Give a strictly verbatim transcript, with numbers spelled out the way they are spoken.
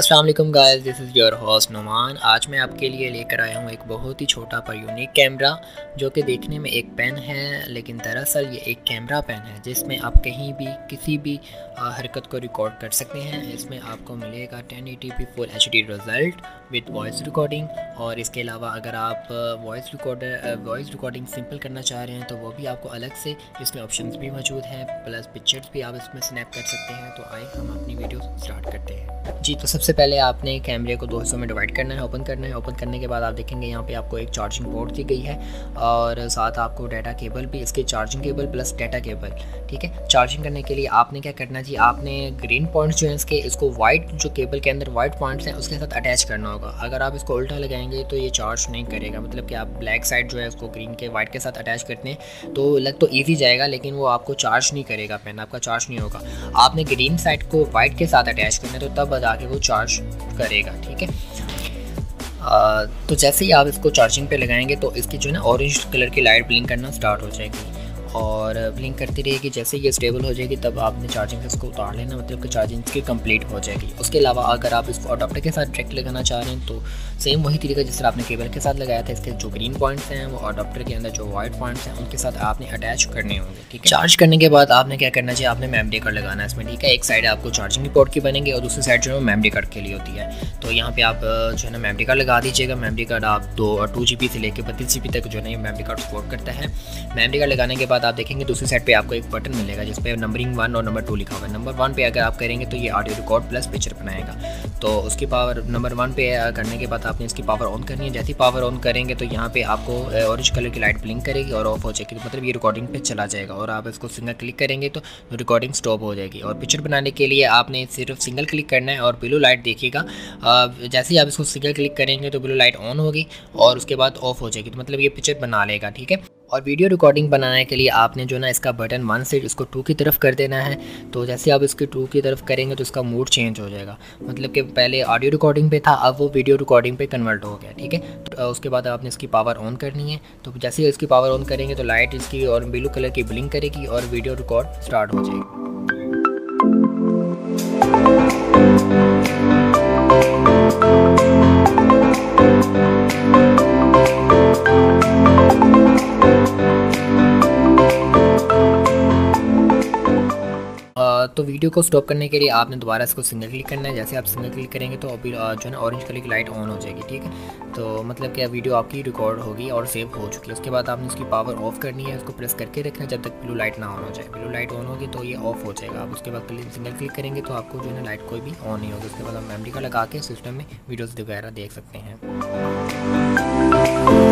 अस्सलाम वालेकुम guys, this is your host Numan. आज मैं आपके लिए लेकर आया हूँ एक बहुत ही छोटा पर यूनिक कैमरा, जो कि देखने में एक पेन है लेकिन दरअसल ये एक कैमरा पेन है जिसमें आप कहीं भी किसी भी हरकत को रिकॉर्ड कर सकते हैं। इसमें आपको मिलेगा ten eighty P full H D result with voice recording, और इसके अलावा अगर आप voice recorder voice recording simple करना चाह रहे हैं तो वो भी आपको अलग से इसमें ऑप्शंस भी मौजूद हैं, प्लस पिक्चर्स भी आप इसमें स्नैप कर सकते हैं। तो आइए हम अपनी वीडियो स्टार्ट करते हैं। जी, तो सबसे पहले आपने कैमरे को दो हिस्सों में डिवाइड करना है, ओपन करना है। ओपन करने के बाद आप देखेंगे यहाँ पे आपको एक चार्जिंग पोर्ट दी गई है और साथ आपको डाटा केबल भी, इसके charging cable plus data cable. ठीक है, चार्जिंग करने के लिए आपने क्या करना जी, आपने ग्रीन पॉइंट्स जो हैं इसके, इसको वाइट जो केबल के अंदर वाइट पॉइंट्स हैं उसके साथ अटैच करना होगा। अगर आप इसको उल्टा लगाएंगे तो ये चार्ज नहीं करेगा, मतलब कि आप ब्लैक साइड जो है उसको ग्रीन के वाइट के साथ अटैच करते हैं तो लग तो ईजी जाएगा लेकिन वो आपको चार्ज नहीं करेगा, पेन आपका चार्ज नहीं होगा। आपने ग्रीन साइड को वाइट के साथ अटैच करना है तो तब जाके वो चार्ज करेगा। ठीक है, आ, तो जैसे ही आप इसको चार्जिंग पे लगाएंगे तो इसकी जो है ना ऑरेंज कलर की लाइट ब्लिंक करना स्टार्ट हो जाएगी और ब्लिंक करती रहेगी। जैसे ये स्टेबल हो जाएगी तब आपने चार्जिंग से इसको उतार लेना, मतलब कि चार्जिंग इसकी कंप्लीट हो जाएगी। उसके अलावा अगर आप इसको अडॉप्टर के साथ डायरेक्ट लगाना चाह रहे हैं तो सेम वही तरीका जिस तरह आपने केबल के साथ लगाया था, इसके जो ग्रीन पॉइंट्स हैं वो अडॉप्टर के अंदर जो वाइट पॉइंट्स हैं उनके साथ आपने अटैच करने होंगे। ठीक है, चार्ज करने के बाद आपने क्या करना चाहिए, आपने मेमोरी कार्ड लगाना है इसमें। ठीक है, एक साइड आपको चार्जिंग पोर्ट की बनेंगे और दूसरी साइड जो है मेमोरी कार्ड के लिए होती है। तो यहाँ पे आप जो है ना मेमोरी कार्ड लगा दीजिएगा। मेमोरी कार्ड आप दो और टू जी बी से लेकर बत्तीस जी बी तक जो है ना ये मेमोरी कार्ड सपोर्ट करता है। मेमोरी कार्ड लगाने के बाद आप देखेंगे दूसरी साइड पे आपको एक बटन मिलेगा जिस पे नंबरिंग वन और नंबर टू लिखा हुआ है। नंबर वन पे अगर आप करेंगे तो ये ऑडियो रिकॉर्ड प्लस पिक्चर बनाएगा। तो उसकी पावर नंबर वन पे करने के बाद आपने इसकी पावर ऑन करनी है। जैसे ही पावर ऑन करेंगे तो यहाँ पे आपको ऑरेंज कलर की लाइट ब्लिंक करेगी और ऑफ हो जाएगी, मतलब ये रिकॉर्डिंग पे चला जाएगा। और आप इसको सिंगल क्लिक करेंगे तो रिकॉर्डिंग स्टॉप हो जाएगी। और पिक्चर बनाने के लिए आपने सिर्फ सिंगल क्लिक करना है और ब्लू लाइट देखिएगा, जैसे ही आप इसको सिंगल क्लिक करेंगे तो ब्लू लाइट ऑन होगी और उसके बाद ऑफ हो जाएगी, तो मतलब ये पिक्चर बना लेगा। ठीक है, और वीडियो रिकॉर्डिंग बनाने के लिए आपने जो ना इसका बटन वन से इसको टू की तरफ कर देना है। तो जैसे आप इसके टू की तरफ करेंगे तो इसका मूड चेंज हो जाएगा, मतलब कि पहले ऑडियो रिकॉर्डिंग पे था अब वो वीडियो रिकॉर्डिंग पे कन्वर्ट हो गया। ठीक है, तो उसके बाद आपने इसकी पावर ऑन करनी है। तो जैसे ही इसकी पावर ऑन करेंगे तो लाइट इसकी और ब्लू कलर की ब्लिंक करेगी और वीडियो रिकॉर्ड स्टार्ट हो जाएगी। तो वीडियो को स्टॉप करने के लिए आपने दोबारा इसको सिंगल क्लिक करना है। जैसे आप सिंगल क्लिक करेंगे तो अभी जो है ना ऑरेंज कलर की लाइट ऑन हो जाएगी। ठीक है, तो मतलब कि वीडियो आपकी रिकॉर्ड होगी और सेव हो चुकी है। उसके बाद आपने इसकी पावर ऑफ करनी है, उसको प्रेस करके रखना है जब तक ब्लू लाइट ना ऑन हो जाए। ब्लू लाइट ऑन होगी तो ये ऑफ हो जाएगा। आप उसके बाद सिंगल क्लिक करेंगे तो आपको जो है ना लाइट कोई भी ऑन नहीं होगी। उसके बाद आप मेमोरी का लगा के सिस्टम में वीडियोज़ वगैरह देख सकते हैं।